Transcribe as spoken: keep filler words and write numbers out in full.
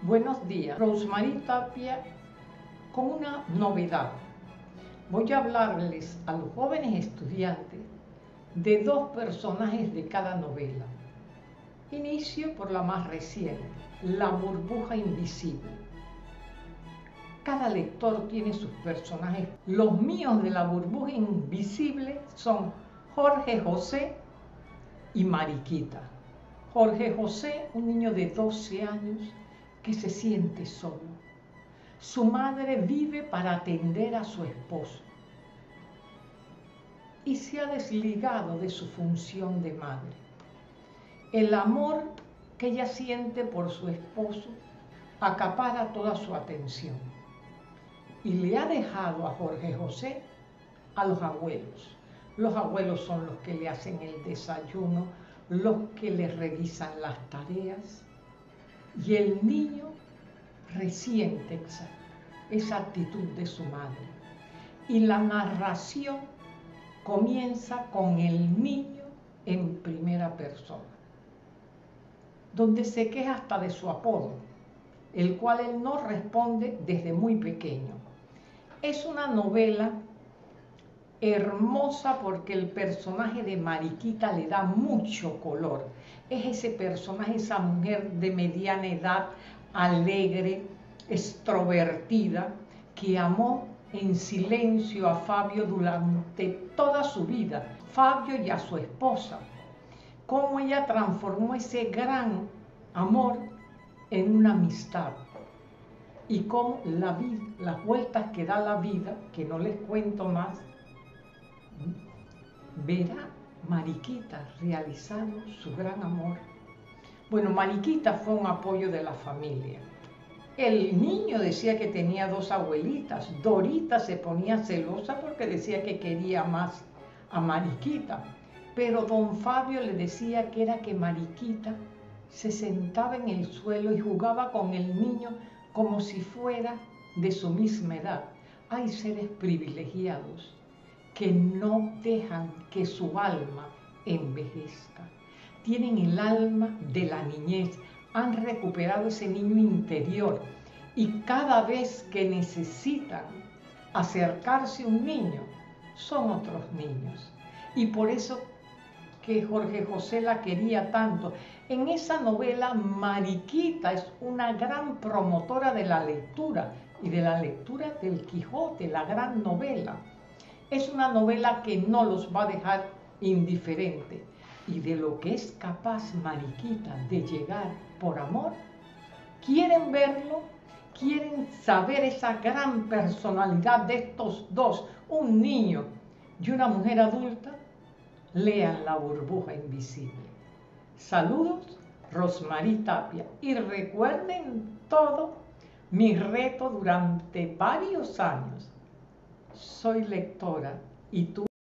Buenos días, Rosmarie Tapia con una novedad. Voy a hablarles a los jóvenes estudiantes de dos personajes de cada novela. Inicio por la más reciente, La burbuja invisible. Cada lector tiene sus personajes. Los míos de La burbuja invisible son Jorge José y Mariquita. Jorge José, un niño de doce años que se siente solo. Su madre vive para atender a su esposo y se ha desligado de su función de madre. El amor que ella siente por su esposo acapara toda su atención y le ha dejado a Jorge José a los abuelos. Los abuelos son los que le hacen el desayuno, los que le revisan las tareas, y el niño resiente esa, esa actitud de su madre. Y la narración comienza con el niño en primera persona, donde se queja hasta de su apodo, el cual él no responde desde muy pequeño. Es una novela hermosa porque el personaje de Mariquita le da mucho color. Es ese personaje, esa mujer de mediana edad, alegre, extrovertida, que amó en silencio a Fabio durante toda su vida, Fabio y a su esposa. Cómo ella transformó ese gran amor en una amistad. Y cómo la vida, las vueltas que da la vida, que no les cuento más, verá Mariquita realizando su gran amor. Bueno, Mariquita fue un apoyo de la familia. El niño decía que tenía dos abuelitas. Dorita se ponía celosa porque decía que quería más a Mariquita. Pero don Fabio le decía que era que Mariquita se sentaba en el suelo y jugaba con el niño como si fuera de su misma edad. Hay seres privilegiados que no dejan que su alma envejezca. Tienen el alma de la niñez, han recuperado ese niño interior y cada vez que necesitan acercarse a un niño, son otros niños. Y por eso que Jorge José la quería tanto. En esa novela, Mariquita es una gran promotora de la lectura y de la lectura del Quijote, la gran novela. Es una novela que no los va a dejar indiferentes. Y de lo que es capaz Mariquita de llegar por amor, quieren verlo, quieren saber esa gran personalidad de estos dos, un niño y una mujer adulta. Lean La burbuja invisible. Saludos, Rosmarie Tapia. Y recuerden todo mi reto durante varios años. Soy lectora y tú